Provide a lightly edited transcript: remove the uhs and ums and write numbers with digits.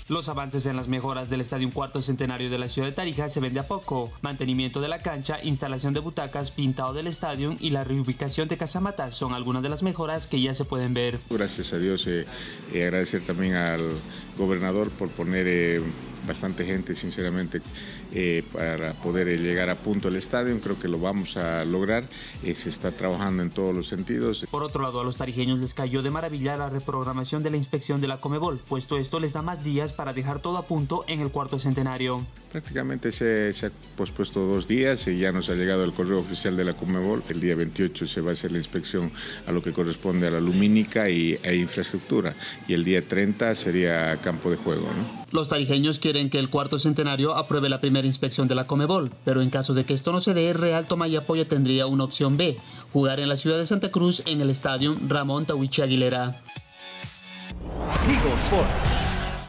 Los avances en las mejoras del Estadio Cuarto Centenario de la ciudad de Tarija se ven de a poco. Mantenimiento de la cancha, instalación de butacas, pintado del estadio y la reubicación de Casamata son algunas de las mejoras que ya se pueden ver. Gracias a Dios, agradecer también al gobernador por poner bastante gente, sinceramente, para poder llegar a punto el estadio. Creo que lo vamos a lograr. Se está trabajando en todos los sentidos. Por otro lado, a los tarijeños les cayó de maravilla la reprogramación de la inspección de la Conmebol, puesto esto les da más días para dejar todo a punto en el Cuarto Centenario. Prácticamente se ha pospuesto 2 días y ya nos ha llegado el correo oficial de la Conmebol. El día 28 se va a hacer la inspección a lo que corresponde a la lumínica e infraestructura, y el día 30 sería campo de juego, ¿no? Los tarijeños quieren que el Cuarto Centenario apruebe la primera inspección de la Conmebol, pero en caso de que esto no se dé, Real Tomayapoya tendría una opción B: jugar en la ciudad de Santa Cruz en el estadio Ramón Tahuichi Aguilera. Tigo Sports.